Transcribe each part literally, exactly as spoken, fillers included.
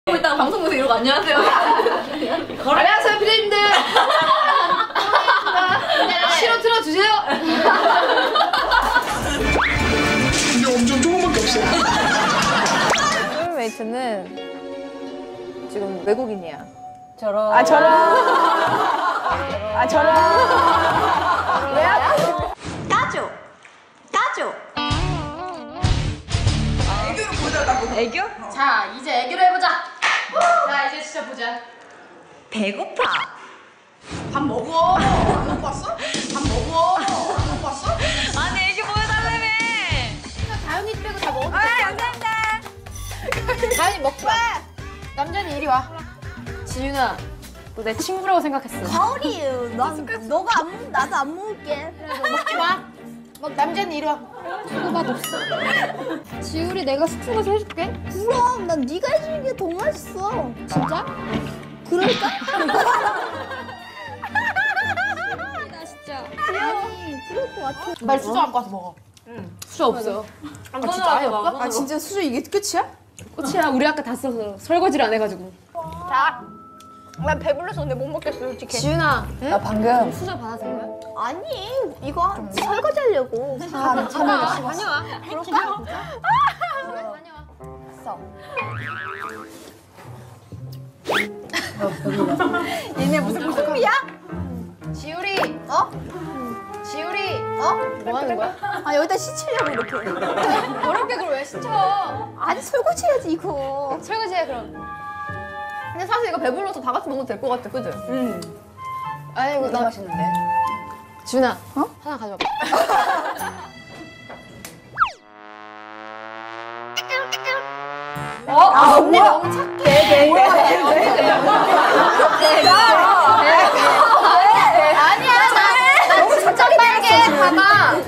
일단 방송국에서 이러고 안녕하세요. 안녕하세요 피디님들. 시로 틀어주세요. 근데 엄청 조금밖에 없어요. 소울메이트는 지금 외국인이야. 저런. 아 저런. 아 저런. 왜야? 까죠. 까죠. 애교를 보여달라고. 애교? 자 이제 애교를 해보자. 자 이제 진짜 보자. 배고파. 밥 먹어. 안 먹고 왔어? 밥 먹어. 안 먹고 왔어? 아니 애교 보여달라며. 다현이 빼고 다 먹어도 아 감사합니다. 다현이 먹지 마. 남자는 이리 와. 지윤아, 너 내 친구라고 생각했어. 가오리, 난 너가 안 먹, 나도 안 먹을게. 먹지 마. 뭐 남자는 이리 와. 친구 맛 없어. 지율이 내가 숙소 가서 해줄게. 그럼 난 네가 해주는 게 더 맛있어. 진짜? 그럴까? 나 진짜. 아니, 그럴 것 같아. 말 수저 갖고 와서 먹어. 응. 수저 없어. 아 진짜 아예 없어? 아 진짜 수저 이게 끝이야? 꽃이야. 우리 아까 다 써서 설거지를 안 해가지고. 자, 난 배불러서 근데 못 먹겠어, 솔직히. 지윤아, 나 방금 수저 받아서 거야? 아니, 이거 설거지 하려고. 다 참외를 씹었어. 다녀와. 그럴까? 다녀와. 써. 얘네 무슨 무슨 꿈이야? 지율이, 어? 지율이, 어? 뭐 하는 거야? 아, 여기다 씻으려고 이렇게. 어렵게 그걸 왜 시켜? 아니, 설거지 해야지, 이거. 설거지해 그럼. 근데 사실 이거 배불러서 다 같이 먹어도 될 것 같아, 그지? 응. 아이고 너무 맛있는데. 지윤아, 어? 하나 가져와. 어? 아 언니 너무 착해. 뭐야? 아니야, 나, 나 진짜 빨개. 봐봐.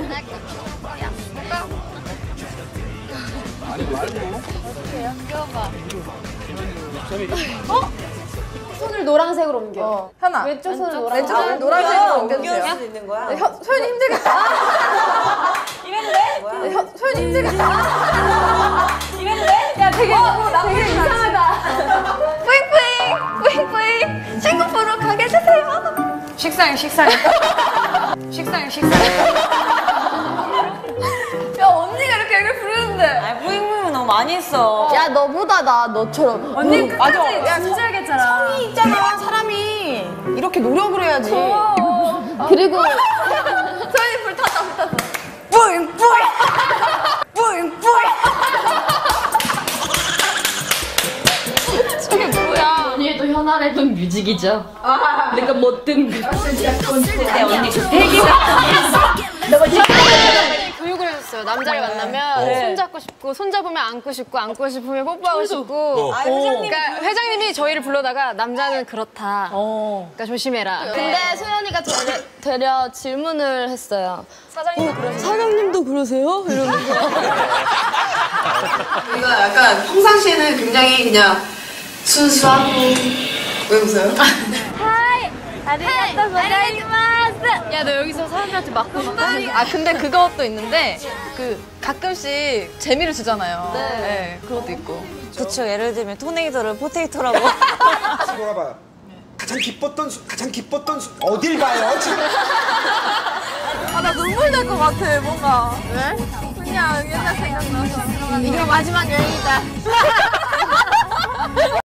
어? 손을 노란색으로 옮겨. 어. 현아. 왼쪽 손을 노란색. 왼쪽 손을 노란색으로 옮겨주세요. 옮길 수 있는 거야? 현 소연이 힘들게. 이랬는데? 현 소연이 힘들게. 이랬는데? 야 되게 되게 이상하다. 뿌잉뿌잉, 뿌잉뿌잉. 친구 보러 가게 해주세요. 식사해, 식사해. 식사해, 식사해. 야 언니가 이렇게 애를 부르는데. 아 뿌잉뿌잉 너무 많이 했어. 야, 너보다 나 너처럼. 언니 음, 맞아. 야, 진짜 알겠잖아. 성이 있잖아 사람이. 이렇게 노력을 해야지. 그리고 소연이 불탔다 불탔어. 뿌잉 뿌잉. 뿌잉 뿌잉. 저게 뭐야? 언니도 현아를 좀 뮤직이죠. 내가 못든 그. 네 언니 대기가. 교육을 해줬어요. 남자를 만나면 네. 손잡고 싶고, 손잡으면 안고 싶고, 안고 싶으면 뽀뽀하고 싶고. 아 회장님. 그러니까 회장님이 저희를 불러다가 남자는 그렇다. 어. 그러니까 조심해라. 근데 소연이가 되려, 되려 질문을 했어요. 사장님도 그러세요. 사장님도 그러세요? 이러면서. 이거 약간 평상시에는 굉장히 그냥 순수하고. 왜 웃어요? 아리가또 고자이마스. 야, 너 여기서 사람들한테 맞고 막. 아 근데 그것도 있는데 그 가끔씩 재미를 주잖아요. 네. 그것도 있고. 그쵸 예를 들면 토네이도를 포테이토라고. 들어가 봐. 가장 기뻤던 수, 가장 기뻤던 수, 어딜 가요 지금? 아 나 눈물 날 것 같아 뭔가. 왜? 그냥 옛날 생각나서. 이거 마지막 여행이다.